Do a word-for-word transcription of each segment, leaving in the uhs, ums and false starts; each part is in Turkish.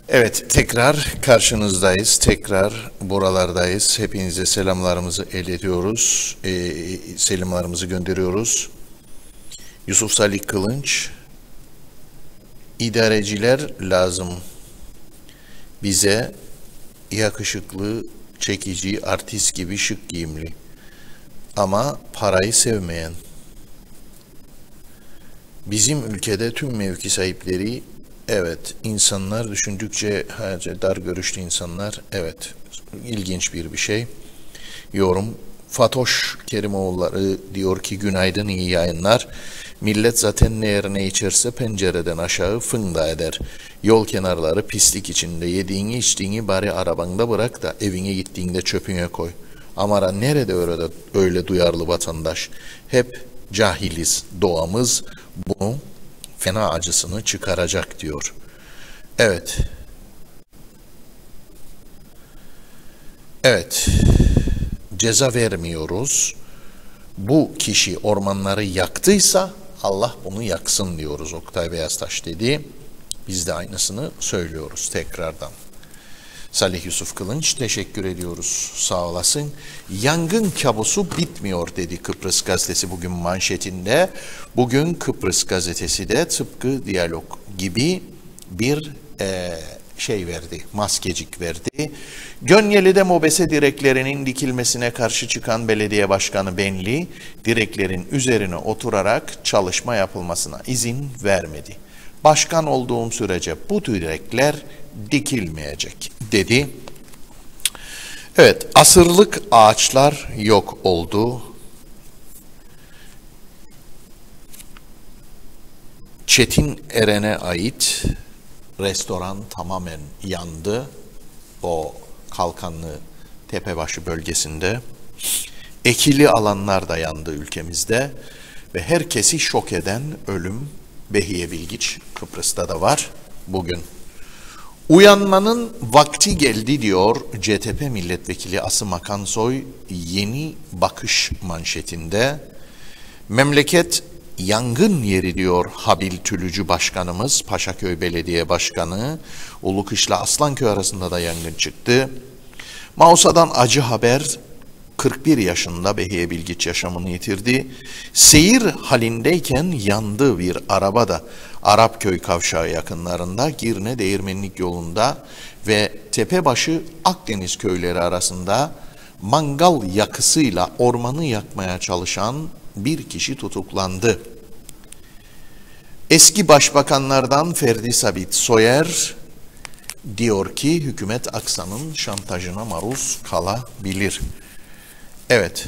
Evet, tekrar karşınızdayız, tekrar buralardayız. Hepinize selamlarımızı iletiyoruz, e, selamlarımızı gönderiyoruz. Yusuf Salih Kılınç, idareciler lazım bize, yakışıklı, çekici, artist gibi şık giyimli ama parayı sevmeyen. Bizim ülkede tüm mevki sahipleri, evet, insanlar düşündükçe dar görüşlü insanlar, evet, ilginç bir bir şey. Yorum, Fatoş Kerimoğulları diyor ki günaydın, iyi yayınlar. Millet zaten ne yer ne içerse pencereden aşağı fında eder. Yol kenarları pislik içinde, yediğini içtiğini bari arabanda bırak da evine gittiğinde çöpüne koy. Ama nerede öyle, öyle duyarlı vatandaş? Hep cahiliz, doğamız bunu fena acısını çıkaracak diyor. Evet. Evet. Ceza vermiyoruz. Bu kişi ormanları yaktıysa Allah bunu yaksın diyoruz. Oktay Beyaztaş dedi. Biz de aynısını söylüyoruz tekrardan. Salih Yusuf Kılınç, teşekkür ediyoruz, sağ olasın. Yangın kabusu bitmiyor dedi Kıbrıs Gazetesi bugün manşetinde. Bugün Kıbrıs Gazetesi de tıpkı Diyalog gibi bir e, şey verdi, maskecik verdi. Gönyeli'de mobese direklerinin dikilmesine karşı çıkan belediye başkanı Benli, direklerin üzerine oturarak çalışma yapılmasına izin vermedi. Başkan olduğum sürece bu direkler dikilmeyecek dedi. Evet, asırlık ağaçlar yok oldu. Çetin Eren'e ait restoran tamamen yandı. O Kalkanlı Tepebaşı bölgesinde. Ekili alanlar da yandı ülkemizde. Ve herkesi şok eden ölüm Behiye Bilgiç Kıbrıs'ta da var bugün. Uyanmanın vakti geldi diyor C T P Milletvekili Asım Akansoy Yeni Bakış manşetinde. Memleket yangın yeri diyor Habil Tülücü Başkanımız, Paşaköy Belediye Başkanı. Ulukışla Aslanköy arasında da yangın çıktı. Mausa'dan acı haber, kırk bir yaşında Behiye Bilgiç yaşamını yitirdi. Seyir halindeyken yandı bir araba da Arapköy kavşağı yakınlarında Girne Değirmenlik yolunda ve Tepebaşı Akdeniz köyleri arasında mangal yakısıyla ormanı yakmaya çalışan bir kişi tutuklandı. Eski başbakanlardan Ferdi Sabit Soyer diyor ki hükümet Aksan'ın şantajına maruz kalabilir. Evet,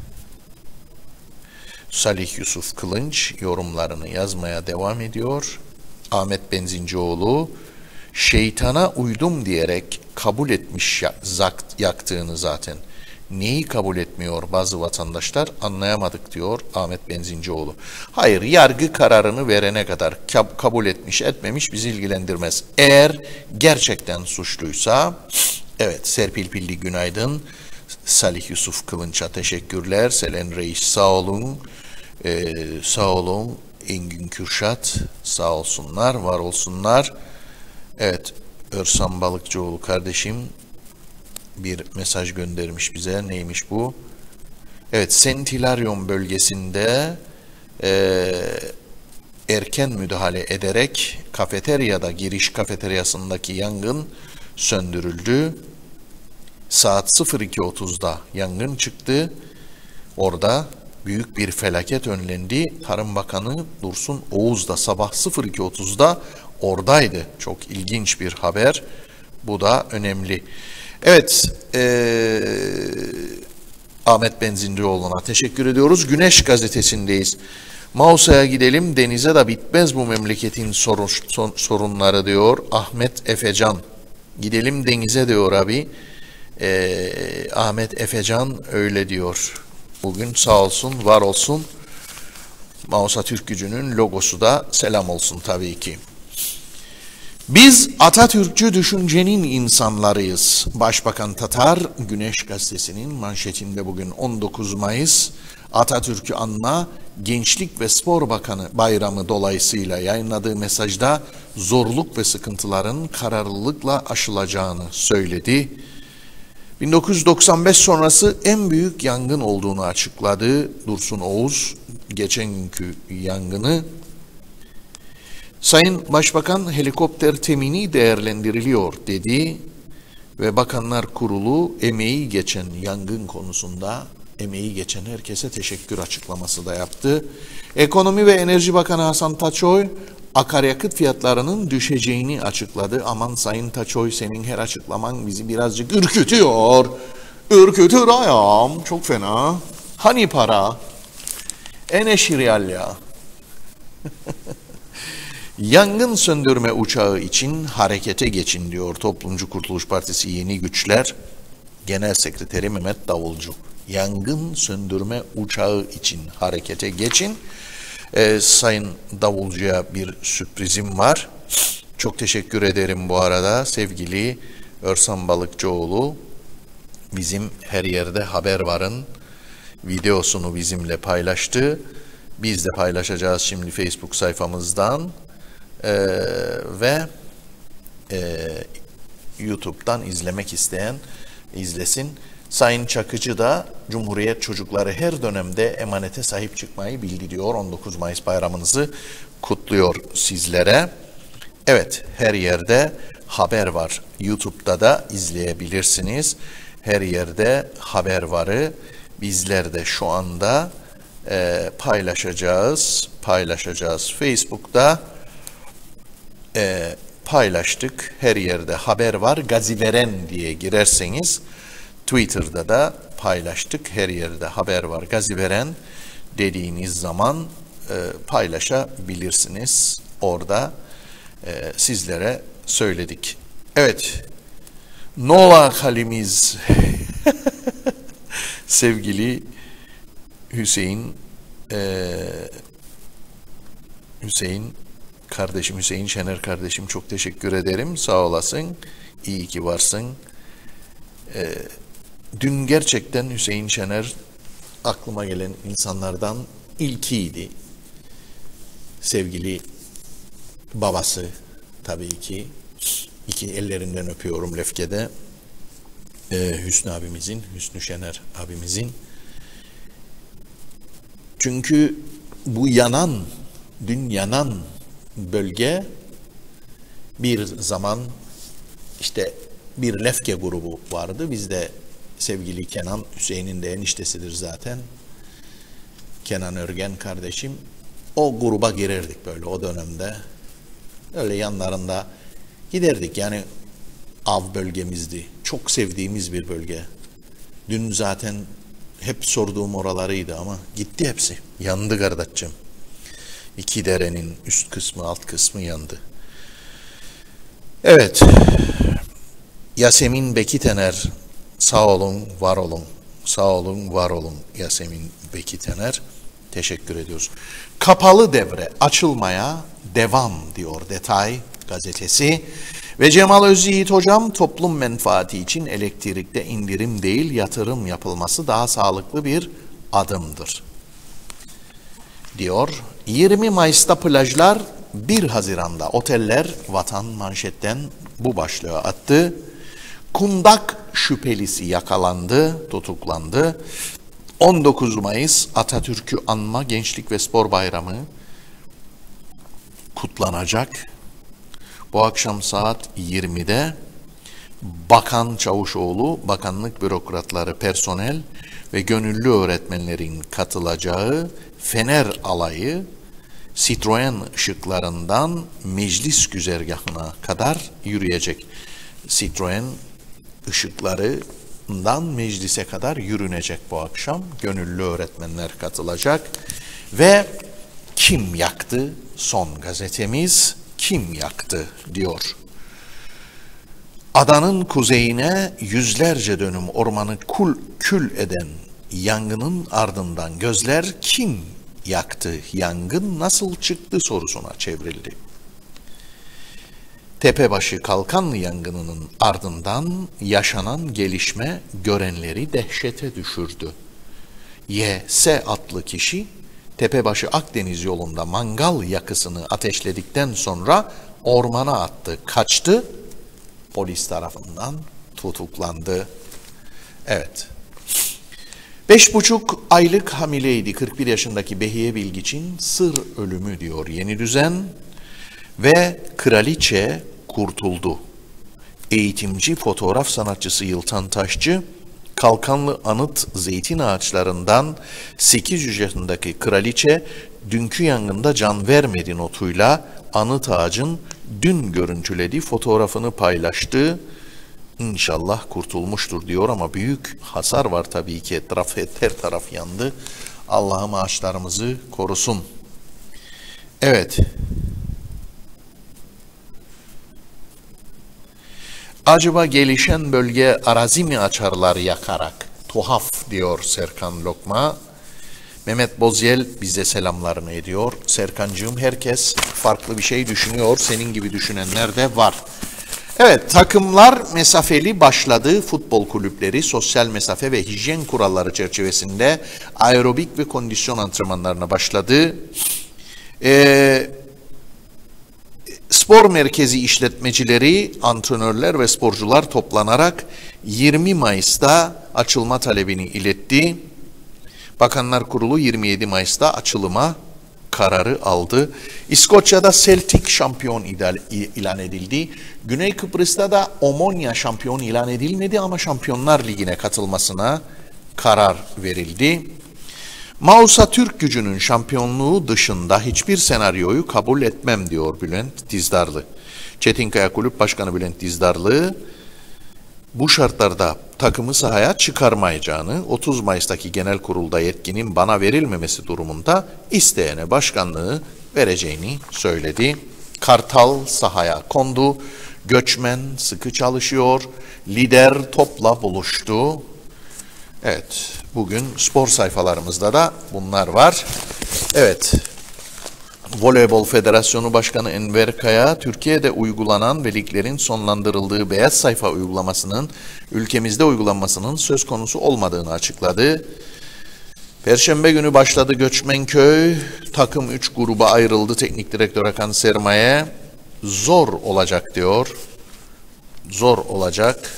Salih Yusuf Kılınç yorumlarını yazmaya devam ediyor. Ahmet Benzincioğlu, şeytana uydum diyerek kabul etmiş yaktığını zaten. Neyi kabul etmiyor bazı vatandaşlar anlayamadık diyor Ahmet Benzincioğlu. Hayır, yargı kararını verene kadar kabul etmiş etmemiş bizi ilgilendirmez. Eğer gerçekten suçluysa, evet, Serpil Pilli günaydın. Salih Yusuf Kılınç'a teşekkürler. Selen Reis sağ olun. Ee, sağ olun. Engin Kürşat sağ olsunlar, var olsunlar. Evet, Örsan Balıkçıoğlu kardeşim bir mesaj göndermiş bize. Neymiş bu? Evet, Sentilaryon bölgesinde e, erken müdahale ederek kafeteryada, giriş kafeteryasındaki yangın söndürüldü. Saat sıfır iki otuzda yangın çıktı. Orada büyük bir felaket önlendi. Tarım Bakanı Dursun Oğuz da sabah sıfır iki otuzda oradaydı. Çok ilginç bir haber. Bu da önemli. Evet, ee, Ahmet Benzincioğlu'na teşekkür ediyoruz. Güneş Gazetesi'ndeyiz. Mausa'ya gidelim, denize de bitmez bu memleketin sorun, son, sorunları diyor Ahmet Efecan. Gidelim denize diyor abi. Ee, Ahmet Efecan öyle diyor. Bugün sağ olsun, var olsun. Mausa Türk Gücü'nün logosu da selam olsun tabii ki. Biz Atatürkçü düşüncenin insanlarıyız. Başbakan Tatar Güneş Gazetesi'nin manşetinde bugün on dokuz Mayıs Atatürk'ü anma, Gençlik ve Spor Bakanı Bayramı dolayısıyla yayınladığı mesajda zorluk ve sıkıntıların kararlılıkla aşılacağını söyledi. bin dokuz yüz doksan beş sonrası en büyük yangın olduğunu açıkladı Dursun Oğuz, geçen günkü yangını. Sayın Başbakan helikopter temini değerlendiriliyor dedi ve Bakanlar Kurulu emeği geçen yangın konusunda emeği geçen herkese teşekkür açıklaması da yaptı. Ekonomi ve Enerji Bakanı Hasan Taçoy akaryakıt fiyatlarının düşeceğini açıkladı. Aman Sayın Taçoy, senin her açıklaman bizi birazcık ürkütüyor. Ürkütür ayağım, çok fena. Hani para? Eneşiryal ya. Yangın söndürme uçağı için harekete geçin diyor Toplumcu Kurtuluş Partisi Yeni Güçler Genel Sekreteri Mehmet Davulcu. Yangın söndürme uçağı için harekete geçin. Ee, Sayın Davulcu'ya bir sürprizim var. Çok teşekkür ederim bu arada sevgili Örsan Balıkçıoğlu. Bizim Her Yerde Haber Var'ın videosunu bizimle paylaştı. Biz de paylaşacağız şimdi Facebook sayfamızdan. Ee, ve e, YouTube'dan izlemek isteyen izlesin. Sayın Çakıcı da Cumhuriyet çocukları her dönemde emanete sahip çıkmayı bildiriyor. on dokuz Mayıs bayramınızı kutluyor sizlere. Evet, Her Yerde Haber Var. YouTube'da da izleyebilirsiniz. Her Yerde Haber Var'ı bizler de şu anda e, paylaşacağız. Paylaşacağız. Facebook'ta e, paylaştık. Her Yerde Haber Var. Gaziveren diye girerseniz Twitter'da da paylaştık. Her Yerde Haber Var. Gaziveren dediğiniz zaman e, paylaşabilirsiniz. Orada e, sizlere söyledik. Evet. Nova halimiz sevgili Hüseyin e, Hüseyin kardeşim, Hüseyin Şener kardeşim, çok teşekkür ederim. Sağ olasın. İyi ki varsın. E, dün gerçekten Hüseyin Şener aklıma gelen insanlardan ilkiydi. Sevgili babası tabii ki. İki ellerinden öpüyorum Lefke'de. Ee, Hüsnü abimizin, Hüsnü Şener abimizin. Çünkü bu yanan, dün yanan bölge bir zaman işte bir Lefke grubu vardı. Biz de sevgili Kenan, Hüseyin'in de eniştesidir zaten. Kenan Örgen kardeşim. O gruba girerdik böyle o dönemde. Öyle yanlarında giderdik, yani av bölgemizdi. Çok sevdiğimiz bir bölge. Dün zaten hep sorduğum oralarıydı ama gitti hepsi. Yandı kardeşim. İki derenin üst kısmı, alt kısmı yandı. Evet. Yasemin Bekitener, sağ olun, var olun. Sağ olun, var olun Yasemin Bekitener. Teşekkür ediyoruz. Kapalı devre açılmaya devam diyor Detay gazetesi. Ve Cemal Özyiğit hocam, toplum menfaati için elektrikte indirim değil yatırım yapılması daha sağlıklı bir adımdır diyor. yirmi Mayıs'ta plajlar, bir Haziran'da oteller, Vatan manşetten bu başlığı attı. Kundak şüphelisi yakalandı, tutuklandı. on dokuz Mayıs Atatürk'ü anma Gençlik ve Spor Bayramı kutlanacak. Bu akşam saat yirmide Bakan Çavuşoğlu, bakanlık bürokratları, personel ve gönüllü öğretmenlerin katılacağı Fener Alayı Citroen ışıklarından meclis güzergahına kadar yürüyecek. Citroen ışıklarından meclise kadar yürünecek bu akşam. Gönüllü öğretmenler katılacak. Ve kim yaktı? Son gazetemiz kim yaktı diyor. Adanın kuzeyine yüzlerce dönüm ormanı kul, kül eden yangının ardından gözler kim yaktı, yangın nasıl çıktı sorusuna çevrildi. Tepebaşı Kalkanlı yangınının ardından yaşanan gelişme görenleri dehşete düşürdü. Y S adlı kişi Tepebaşı Akdeniz yolunda mangal yakısını ateşledikten sonra ormana attı, kaçtı, polis tarafından tutuklandı. Evet. Beş buçuk aylık hamileydi kırk bir yaşındaki Behiye Bilgiç'in sır ölümü diyor Yeni Düzen ve kraliçe kurtuldu. Eğitimci fotoğraf sanatçısı Yıltan Taşçı, Kalkanlı Anıt zeytin ağaçlarından sekiz yaşındaki kraliçe dünkü yangında can vermedi notuyla anıt ağacın dün görüntülediği fotoğrafını paylaştı. İnşallah kurtulmuştur diyor ama büyük hasar var tabii ki, etraf her taraf yandı. Allah'ım ağaçlarımızı korusun. Evet. Acaba gelişen bölge arazi mi açarlar yakarak? Tuhaf diyor Serkan Lokma. Mehmet Bozyel bize selamlarını ediyor. Serkancığım, herkes farklı bir şey düşünüyor. Senin gibi düşünenler de var. Evet, takımlar mesafeli başladı. Futbol kulüpleri sosyal mesafe ve hijyen kuralları çerçevesinde aerobik ve kondisyon antrenmanlarına başladı. Eee Spor merkezi işletmecileri, antrenörler ve sporcular toplanarak yirmi Mayıs'ta açılma talebini iletti. Bakanlar Kurulu yirmi yedi Mayıs'ta açılıma kararı aldı. İskoçya'da Celtic şampiyon ilan edildi. Güney Kıbrıs'ta da Omonia şampiyon ilan edilmedi ama Şampiyonlar Ligi'ne katılmasına karar verildi. Mausa Türk Gücü'nün şampiyonluğu dışında hiçbir senaryoyu kabul etmem diyor Bülent Dizdarlı. Çetinkaya Kulüp Başkanı Bülent Dizdarlı bu şartlarda takımı sahaya çıkarmayacağını, otuz Mayıs'taki genel kurulda yetkinin bana verilmemesi durumunda isteyene başkanlığı vereceğini söyledi. Kartal sahaya kondu, göçmen sıkı çalışıyor, lider topla buluştu. Evet, bugün spor sayfalarımızda da bunlar var. Evet, Voleybol Federasyonu Başkanı Enver Kaya, Türkiye'de uygulanan ve liglerin sonlandırıldığı beyaz sayfa uygulamasının ülkemizde uygulanmasının söz konusu olmadığını açıkladı. Perşembe günü başladı Göçmenköy, takım üç gruba ayrıldı. Teknik direktör Hakan Sermaye, zor olacak diyor, zor olacak.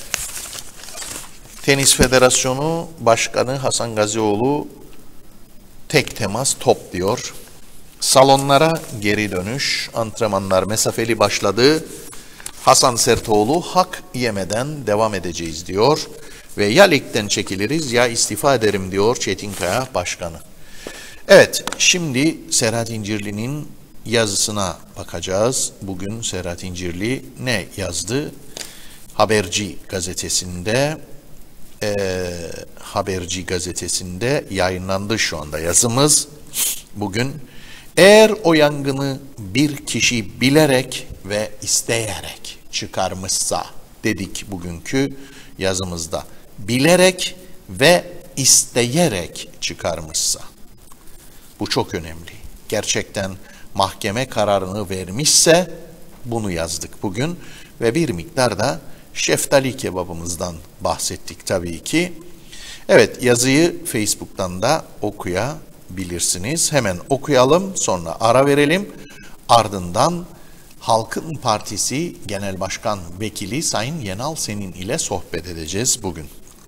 Tenis Federasyonu Başkanı Hasan Gazioğlu, tek temas top diyor. Salonlara geri dönüş, antrenmanlar mesafeli başladı. Hasan Sertoğlu, hak yemeden devam edeceğiz diyor. Ve ya ligden çekiliriz ya istifa ederim diyor Çetinkaya Başkanı. Evet, şimdi Serhat İncirli'nin yazısına bakacağız. Bugün Serhat İncirli ne yazdı? Haberci gazetesinde, e, Haberci gazetesinde yayınlandı şu anda yazımız. Bugün, eğer o yangını bir kişi bilerek ve isteyerek çıkarmışsa dedik bugünkü yazımızda. Bilerek ve isteyerek çıkarmışsa. Bu çok önemli. Gerçekten mahkeme kararını vermişse bunu yazdık bugün ve bir miktar da şeftali kebabımızdan bahsettik tabii ki. Evet, yazıyı Facebook'tan da okuyabilirsiniz. Hemen okuyalım, sonra ara verelim. Ardından Halkın Partisi Genel Başkan Vekili Sayın Yenal Senin ile sohbet edeceğiz bugün.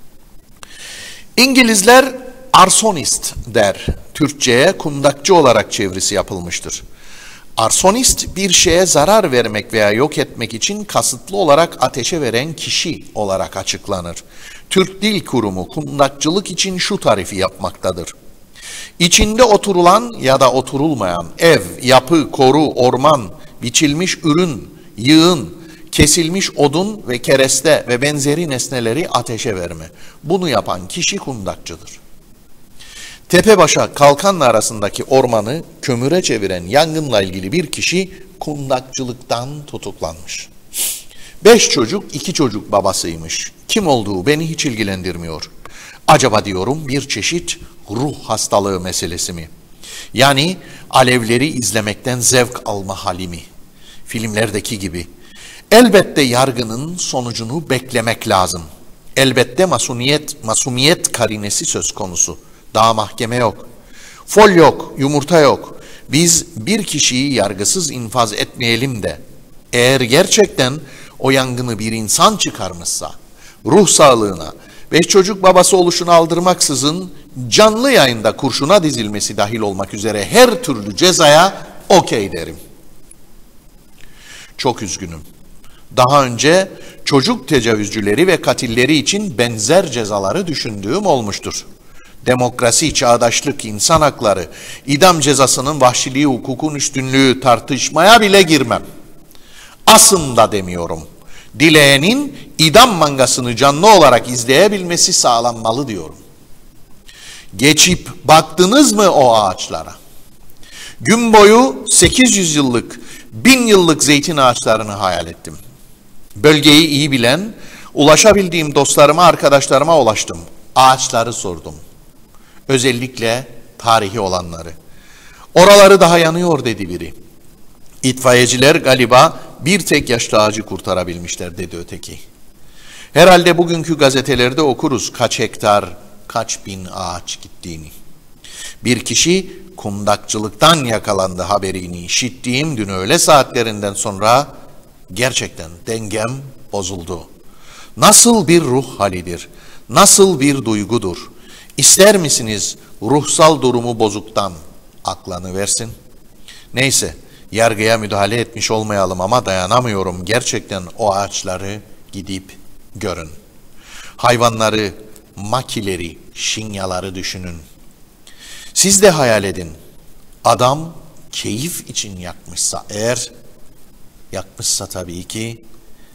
İngilizler arsonist der. Türkçe'ye kundakçı olarak çevirisi yapılmıştır. Arsonist, bir şeye zarar vermek veya yok etmek için kasıtlı olarak ateşe veren kişi olarak açıklanır. Türk Dil Kurumu kundakçılık için şu tarifi yapmaktadır. İçinde oturulan ya da oturulmayan ev, yapı, koru, orman, biçilmiş ürün, yığın, kesilmiş odun ve kereste ve benzeri nesneleri ateşe verme. Bunu yapan kişi kundakçıdır. Tepebaş'a Kalkanlı arasındaki ormanı kömüre çeviren yangınla ilgili bir kişi kundakçılıktan tutuklanmış. Beş çocuk, iki çocuk babasıymış. Kim olduğu beni hiç ilgilendirmiyor. Acaba diyorum bir çeşit ruh hastalığı meselesi mi? Yani alevleri izlemekten zevk alma hali mi? Filmlerdeki gibi. Elbette yargının sonucunu beklemek lazım. Elbette masumiyet, masumiyet karinesi söz konusu. Daha mahkeme yok. Fol yok, yumurta yok. Biz bir kişiyi yargısız infaz etmeyelim de eğer gerçekten o yangını bir insan çıkarmışsa ruh sağlığına ve çocuk babası oluşunu aldırmaksızın canlı yayında kurşuna dizilmesi dahil olmak üzere her türlü cezaya okey derim. Çok üzgünüm. Daha önce çocuk tecavüzcüleri ve katilleri için benzer cezaları düşündüğüm olmuştur. Demokrasi, çağdaşlık, insan hakları, idam cezasının vahşiliği, hukukun üstünlüğü tartışmaya bile girmem. Aslında demiyorum. Dileyenin idam mangasını canlı olarak izleyebilmesi sağlanmalı diyorum. Geçip baktınız mı o ağaçlara? Gün boyu sekiz yüz yıllık, bin yıllık zeytin ağaçlarını hayal ettim. Bölgeyi iyi bilen, ulaşabildiğim dostlarıma, arkadaşlarıma ulaştım. Ağaçları sordum. Özellikle tarihi olanları. Oraları daha yanıyor dedi biri. İtfaiyeciler galiba bir tek yaşlı ağacı kurtarabilmişler dedi öteki. Herhalde bugünkü gazetelerde okuruz kaç hektar, kaç bin ağaç gittiğini. Bir kişi kundakçılıktan yakalandı haberini işittiğim dün öğle saatlerinden sonra gerçekten dengem bozuldu. Nasıl bir ruh halidir, nasıl bir duygudur. İster misiniz ruhsal durumu bozuktan aklanıversin? Neyse, yargıya müdahale etmiş olmayalım ama dayanamıyorum. Gerçekten o ağaçları gidip görün. Hayvanları, makileri, şinyaları düşünün. Siz de hayal edin. Adam keyif için yakmışsa eğer, yakmışsa tabii ki,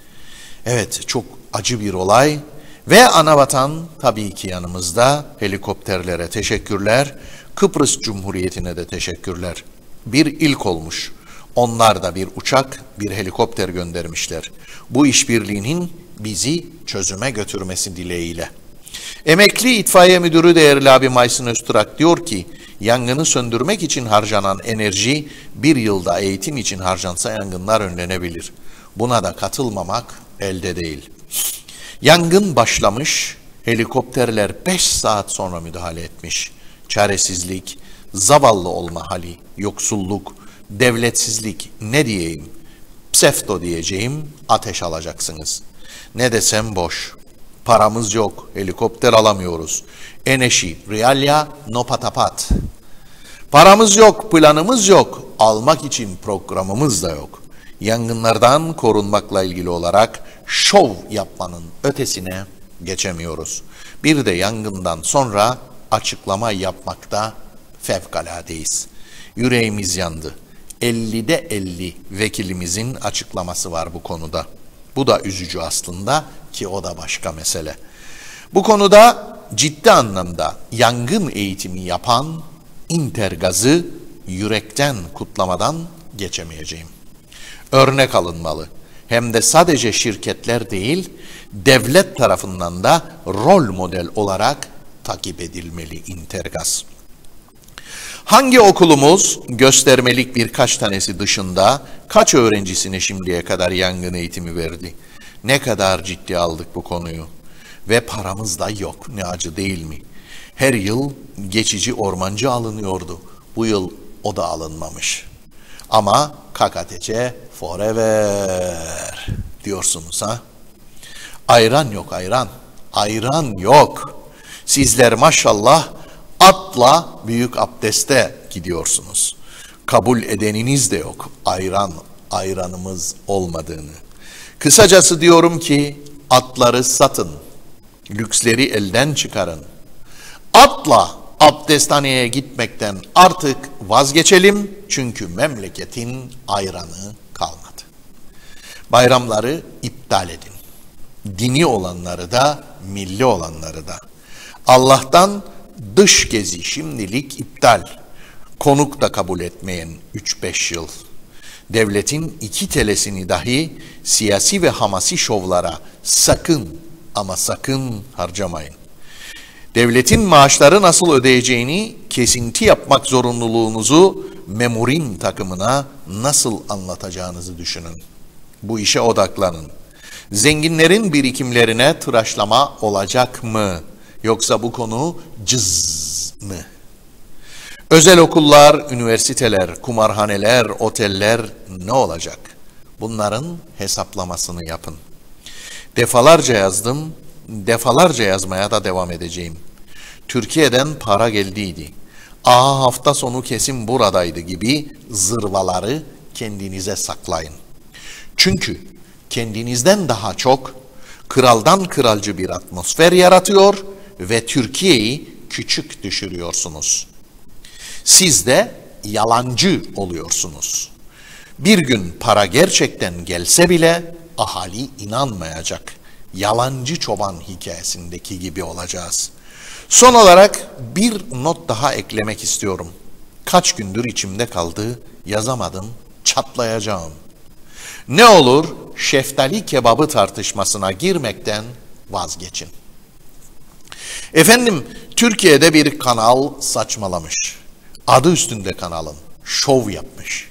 evet çok acı bir olay. Ve anavatan tabii ki yanımızda. Helikopterlere teşekkürler. Kıbrıs Cumhuriyeti'ne de teşekkürler. Bir ilk olmuş. Onlar da bir uçak, bir helikopter göndermişler. Bu işbirliğinin bizi çözüme götürmesi dileğiyle. Emekli itfaiye müdürü değerli abi Maysin Öztürk diyor ki, yangını söndürmek için harcanan enerji bir yılda eğitim için harcansa yangınlar önlenebilir. Buna da katılmamak elde değil. Yangın başlamış, helikopterler beş saat sonra müdahale etmiş. Çaresizlik, zavallı olma hali, yoksulluk, devletsizlik ne diyeyim, psefto diyeceğim, ateş alacaksınız. Ne desem boş. Paramız yok, helikopter alamıyoruz. Eneşi, realya, no patapat. Paramız yok, planımız yok, almak için programımız da yok. Yangınlardan korunmakla ilgili olarak şov yapmanın ötesine geçemiyoruz. Bir de yangından sonra açıklama yapmakta fevkaladeyiz. Yüreğimiz yandı. ellide elli vekilimizin açıklaması var bu konuda. Bu da üzücü aslında ki o da başka mesele. Bu konuda ciddi anlamda yangın eğitimi yapan Intergaz'ı yürekten kutlamadan geçemeyeceğim. Örnek alınmalı. Hem de sadece şirketler değil, devlet tarafından da rol model olarak takip edilmeli Intergaz. Hangi okulumuz göstermelik birkaç tanesi dışında kaç öğrencisine şimdiye kadar yangın eğitimi verdi? Ne kadar ciddi aldık bu konuyu? Ve paramız da yok. Ne acı değil mi? Her yıl geçici ormancı alınıyordu. Bu yıl o da alınmamış. Ama K K T C forever diyorsunuz ha? Ayran yok ayran. Ayran yok. Sizler maşallah atla büyük abdeste gidiyorsunuz. Kabul edeniniz de yok. Ayran, ayranımız olmadığını. Kısacası diyorum ki atları satın. Lüksleri elden çıkarın. Atla abdesthaneye gitmekten artık vazgeçelim. Çünkü memleketin ayranı kalmadı. Bayramları iptal edin. Dini olanları da, milli olanları da. Allah'tan dış gezi şimdilik iptal. Konuk da kabul etmeyen üç beş yıl. Devletin iki telesini dahi siyasi ve hamasi şovlara sakın ama sakın harcamayın. Devletin maaşları nasıl ödeyeceğini kesinti yapmak zorunluluğunuzu memurin takımına nasıl anlatacağınızı düşünün. Bu işe odaklanın. Zenginlerin birikimlerine tıraşlama olacak mı? Yoksa bu konu cız mı? Özel okullar, üniversiteler, kumarhaneler, oteller ne olacak? Bunların hesaplamasını yapın. Defalarca yazdım, defalarca yazmaya da devam edeceğim. Türkiye'den para geldiydi. Aa hafta sonu kesin buradaydı gibi zırvaları kendinize saklayın. Çünkü kendinizden daha çok kraldan kralcı bir atmosfer yaratıyor ve Türkiye'yi küçük düşürüyorsunuz. Siz de yalancı oluyorsunuz. Bir gün para gerçekten gelse bile ahali inanmayacak. Yalancı çoban hikayesindeki gibi olacağız. Son olarak bir not daha eklemek istiyorum. Kaç gündür içimde kaldı, yazamadım, çatlayacağım. Ne olur şeftali kebabı tartışmasına girmekten vazgeçin. Efendim, Türkiye'de bir kanal saçmalamış. Adı üstünde kanalın, şov yapmış.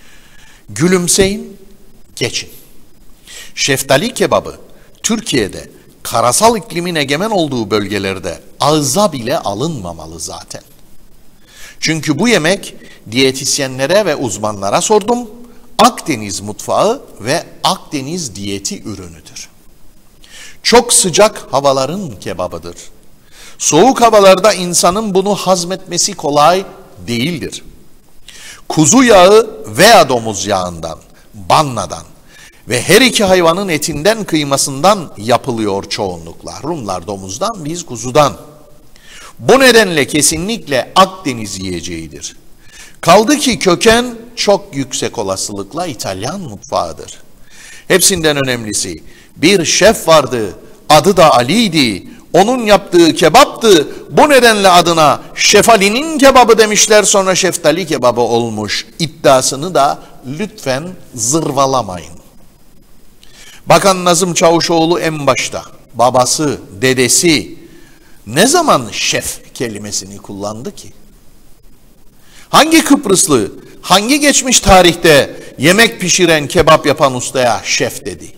Gülümseyin, geçin. Şeftali kebabı Türkiye'de karasal iklimin egemen olduğu bölgelerde ağza bile alınmamalı zaten. Çünkü bu yemek diyetisyenlere ve uzmanlara sordum. Akdeniz mutfağı ve Akdeniz diyeti ürünüdür. Çok sıcak havaların kebabıdır. Soğuk havalarda insanın bunu hazmetmesi kolay değildir. Kuzu yağı veya domuz yağından, bannadan ve her iki hayvanın etinden, kıymasından yapılıyor çoğunlukla. Rumlar domuzdan, biz kuzudan. Bu nedenle kesinlikle Akdeniz yiyeceğidir. Kaldı ki köken çok yüksek olasılıkla İtalyan mutfağıdır. Hepsinden önemlisi, bir şef vardı, adı da Ali'ydi. Onun yaptığı kebaptı. Bu nedenle adına Şef Ali'nin kebabı demişler, sonra şeftali kebabı olmuş. İddiasını da lütfen zırvalamayın. Bakan Nazım Çavuşoğlu en başta, babası, dedesi ne zaman şef kelimesini kullandı ki? Hangi Kıbrıslı, hangi geçmiş tarihte yemek pişiren, kebap yapan ustaya şef dedi?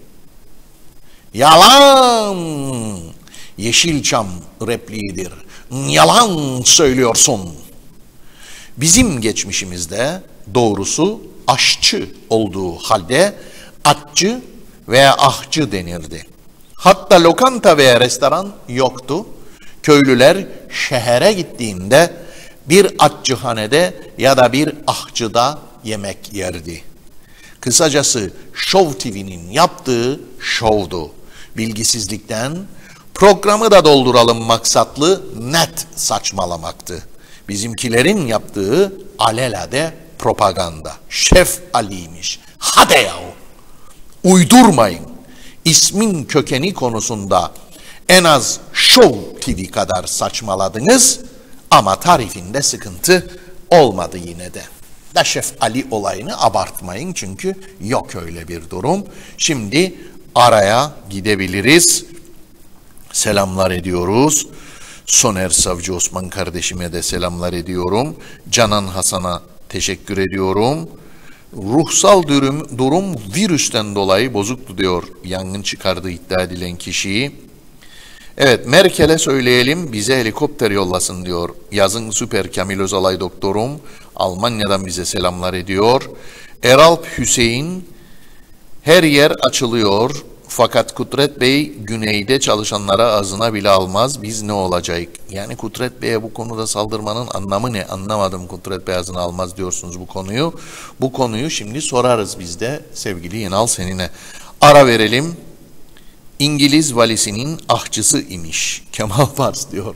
Yalan! Yeşilçam repliğidir. Yalan söylüyorsun. Bizim geçmişimizde doğrusu aşçı olduğu halde atçı veya ahçı denirdi. Hatta lokanta veya restoran yoktu. Köylüler şehre gittiğinde bir atçıhanede ya da bir ahçıda yemek yerdi. Kısacası Show T V'nin yaptığı şovdu. Bilgisizlikten, programı da dolduralım maksatlı net saçmalamaktı. Bizimkilerin yaptığı alelade propaganda. Şef Ali'ymiş. Hadi yahu. Uydurmayın. İsmin kökeni konusunda en az Show T V kadar saçmaladınız ama tarifinde sıkıntı olmadı yine de. Da Şef Ali olayını abartmayın çünkü yok öyle bir durum. Şimdi araya gidebiliriz. Selamlar ediyoruz. Soner Savcı Osman kardeşime de selamlar ediyorum. Canan Hasan'a teşekkür ediyorum. Ruhsal durum, durum virüsten dolayı bozuktu diyor yangın çıkardığı iddia edilen kişiyi. Evet, Merkel'e söyleyelim bize helikopter yollasın diyor. Yazın Süper Kamil Özalay doktorum Almanya'dan bize selamlar ediyor. Eralp Hüseyin, her yer açılıyor fakat Kudret Bey güneyde çalışanlara ağzına bile almaz, biz ne olacak? Yani Kudret Bey'e bu konuda saldırmanın anlamı ne? Anlamadım, Kudret Bey ağzına almaz diyorsunuz bu konuyu. Bu konuyu şimdi sorarız biz de sevgili Yenal Senin'e. Ara verelim. İngiliz valisinin ahçısı imiş. Kemal Pars diyor.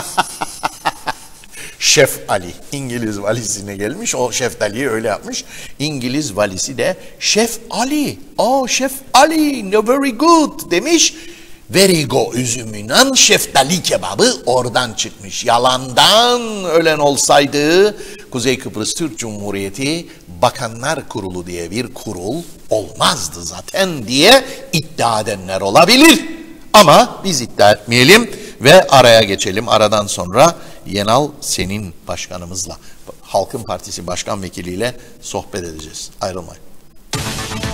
Şef Ali İngiliz valisine gelmiş. O şeftaliyi öyle yapmış. İngiliz valisi de Şef Ali. Oh Şef Ali, no very good demiş. Very go üzümünden şeftali kebabı oradan çıkmış. Yalandan ölen olsaydı Kuzey Kıbrıs Türk Cumhuriyeti Bakanlar Kurulu diye bir kurul olmazdı zaten diye iddia edenler olabilir. Ama biz iddia etmeyelim ve araya geçelim. Aradan sonra Yenal Senin başkanımızla, Halkın Partisi Başkan Vekiliyle sohbet edeceğiz. Ayrılmayın.